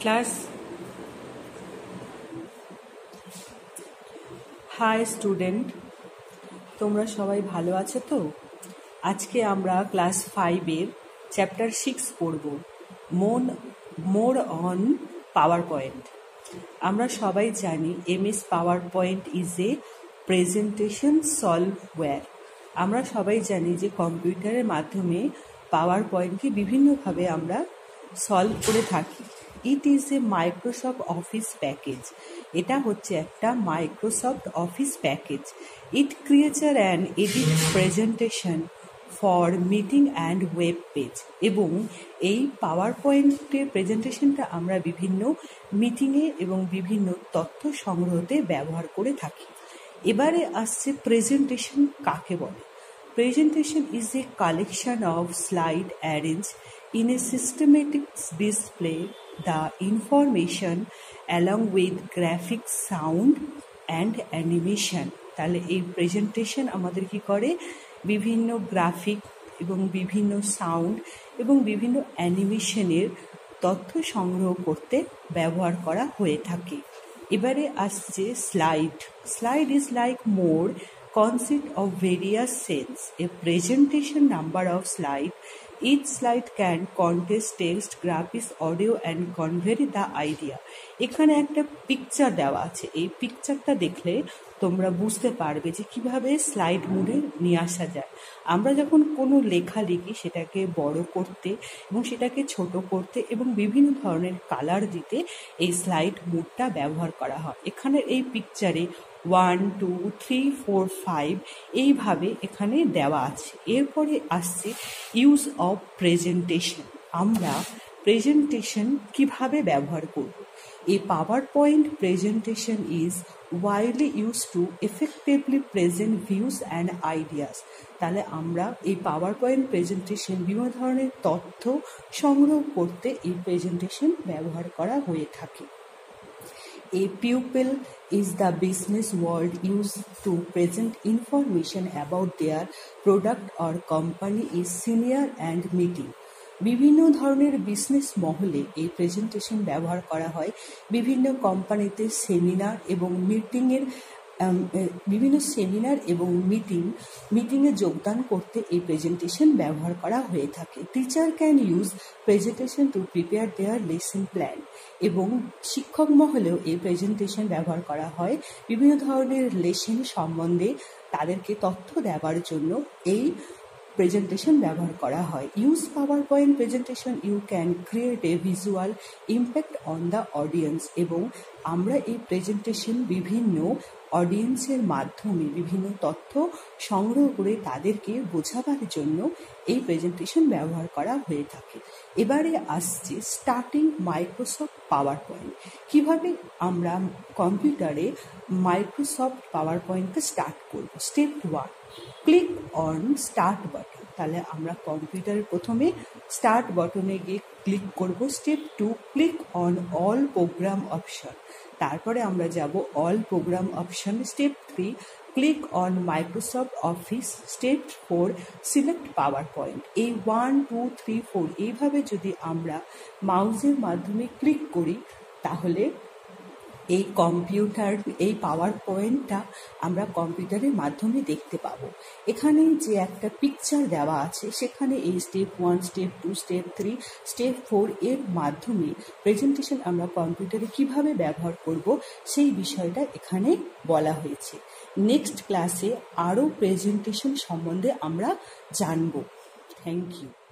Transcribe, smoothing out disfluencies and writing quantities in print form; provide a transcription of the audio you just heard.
Class high student, তোমরা সবাই ভালো আছো তো? আজকে আমরা ক্লাস 5-এর চ্যাপ্টার 6 পড়ব, মোর অন পাওয়ার পয়েন্ট। আমরা সবাই জানি MS power point is a presentation software. আমরা সবাই জানি যে কম্পিউটারের মাধ্যমে পাওয়ার পয়েন্টকে বিভিন্নভাবে আমরা সলভ করে থাকি। It is a Microsoft office package. এটা হচ্ছে একটা Microsoft office package. It creates an edit presentation for meeting and web page. এবং এই পাওয়ার পয়েন্টের প্রেজেন্টেশনটা আমরা বিভিন্ন মিটিংয়ে এবং বিভিন্ন তথ্য সংগ্রহতে ব্যবহার করে থাকি। এবারে আসছে প্রেজেন্টেশন কাকে বলে। Presentation is a collection of slides arranged in a systematic display the information along with graphics, sound and animation. তাহলে এই প্রেজেন্টেশন আমাদের কি করে, বিভিন্ন গ্রাফিক এবং বিভিন্ন সাউন্ড এবং বিভিন্ন অ্যানিমেশনের তথ্য সংগ্রহ করতে ব্যবহার করা হয়ে থাকে। এবারে আসছে slide. Slide is like more consist of various cells. A presentation number of slides. Each slide can contain text, graphics, audio and convey the idea. এখানে একটা পিকচার দেওয়া আছে। এই পিকচারটা দেখলে তোমরা বুঝতে পারবে যে কিভাবে স্লাইড মোডে নিয়ে আসা যায়। আমরা যখন কোনো লেখা লিখি সেটাকে বড় করতে এবং সেটাকে ছোট করতে এবং বিভিন্ন ধরনের কালার দিতে এই স্লাইড মোডটা ব্যবহার করা হয়। এখানে এই পিকচারে 1, 2, 3, 4, 5 এইভাবে এখানে দেওয়া আছে। এরপরে আসছে ইউজ অফ প্রেজেন্টেশন। আমরা প্রেজেন্টেশন কিভাবে ব্যবহার করব। A PowerPoint presentation is widely used to effectively present views and ideas. তাহলে আমরা এই পাওয়ার পয়েন্ট প্রেজেন্টেশন বিভিন্ন ধরনের তথ্য সংগ্রহ করতে এই প্রেজেন্টেশন ব্যবহার করা হয়ে থাকে। A pupil is the business world used to present information about their product or company is senior and meeting. বিভিন্ন ধরনের বিজনেস মহলে এই প্রেজেন্টেশন ব্যবহার করা হয়। বিভিন্ন কোম্পানিতে সেমিনার এবং মিটিংয়ে যোগদান করতে এই প্রেজেন্টেশন ব্যবহার করা হয়ে থাকে। Teacher can use presentation to prepare their lesson plan. এবং শিক্ষক মহলেও এই প্রেজেন্টেশন ব্যবহার করা হয় বিভিন্ন ধরনের লেসন সম্বন্ধে তাদেরকে তথ্য দেওয়ার জন্য এই প্রেজেন্টেশন ব্যবহার করা হয়। Use power point presentation you can create a visual impact on the audience. এবং আমরা এই প্রেজেন্টেশন বিভিন্ন অডিয়েন্সের মাধ্যমে বিভিন্ন তথ্য সংগ্রহ করে তাদেরকে বোঝাবার জন্য এই প্রেজেন্টেশন ব্যবহার করা হয়ে থাকে। এবারে আসছে স্টার্টিং মাইক্রোসফট পাওয়ার পয়েন্ট। কীভাবে আমরা কম্পিউটারে মাইক্রোসফট পাওয়ার পয়েন্টকে স্টার্ট করব। Step 1, click on start button. তাহলে আমরা কম্পিউটারের প্রথমে স্টার্ট বাটনে গিয়ে ক্লিক করব। Step 2, click on all program option. তারপরে আমরা যাব all program option. Step 3, click on Microsoft office. Step 4, select power point. এই 1, 2, 3, 4 এইভাবে যদি আমরা মাউসের মাধ্যমে ক্লিক করি তাহলে এই পাওয়ার পয়েন্টটা আমরা কম্পিউটারের মাধ্যমে দেখতে পাবো। এখানে যে একটা পিকচার দেওয়া আছে সেখানে এই স্টেপ 1, স্টেপ 2, স্টেপ 3, স্টেপ 4 এর মাধ্যমে প্রেজেন্টেশন আমরা কম্পিউটারে কিভাবে ব্যবহার করব সেই বিষয়টা এখানে বলা হয়েছে। নেক্সট ক্লাসে আরও প্রেজেন্টেশন সম্বন্ধে আমরা জানব। Thank you.